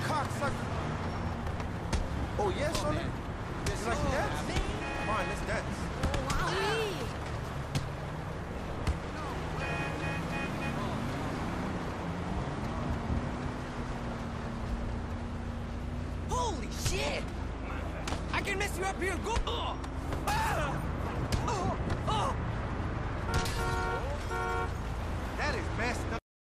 cocksucker. Oh, yeah, Shona? You like to dance? Fine, let's dance. Holy shit! I can mess you up here good. That is messed up.